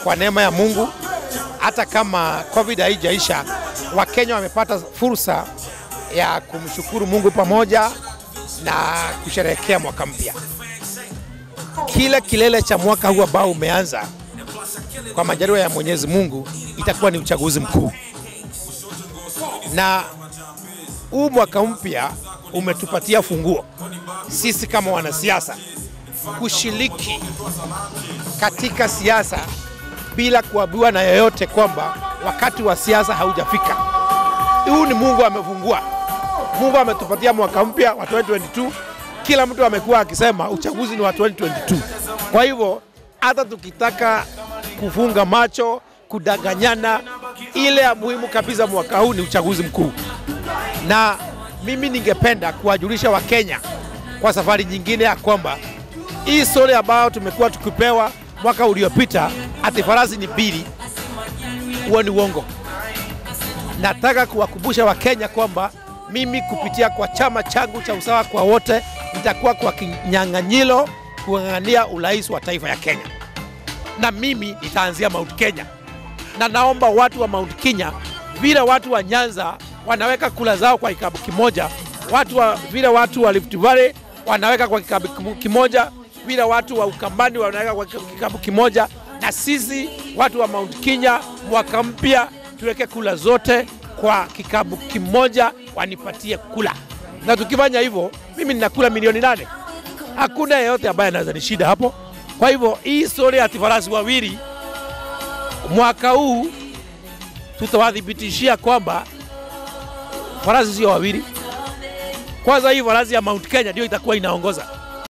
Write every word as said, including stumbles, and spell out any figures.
kwa neema ya Mungu, hata kama COVID haijaisha, Wakenya wamepata fursa ya kumshukuru Mungu pamoja na kusherehekea mwaka mpya. Kila kilele cha mwaka huu ambao umeanza kwa majaliwa ya Mwenyezi Mungu itakuwa ni uchaguzi mkuu. Na huu mwaka mpya umetupatia funguo sisi kama wanasiasa kushiriki katika siasa bila kuambiwa na yoyote kwamba wakati wa siasa haujafika. Huu ni Mungu amefungua. Mungu ametupatia mwaka mpya wa twenty twenty-two. Kila mtu amekuwa akisema uchaguzi ni wa twenty twenty-two. Kwa hivyo hata tukitaka kufunga macho, kudanganyana, ile ya muhimu kabisa mwaka huu ni uchaguzi mkuu. Na mimi ningependa kuwajulisha Wakenya kwa safari nyingine ya kwamba hii story ambayo tumekuwa tukipewa mwaka uliopita ati farasi ni mbili, huo ni uongo. Nataka kuwakumbusha Wakenya kwamba mimi kupitia kwa chama changu cha Usawa kwa Wote nitakuwa kwa kinyang'anyiro kuangania urais wa taifa ya Kenya. Na mimi nitaanzia Mount Kenya. Na naomba watu wa Mount Kenya, vile watu wa Nyanza wanaweka kula zao kwa kikapu kimoja, watu wa vile watu wa Rift Valley wanaweka kwa kikapu kimoja, vile watu wa Ukambani wanaweka kwa kikapu kimoja, na sisi watu wa Mount Kenya mwaka mpya tuweke kula zote kwa kikapu kimoja, wanipatie kula. Na tukifanya hivyo, mimi ninakula milioni nane. Hakuna yeyote ambaye anaweza nishida hapo. Kwa hivyo hii story ya farasi wawili mwaka huu tutawadhibitishia kwamba farasi sio wawili. Kwanza hii farasi ya Mount Kenya ndio itakuwa inaongoza.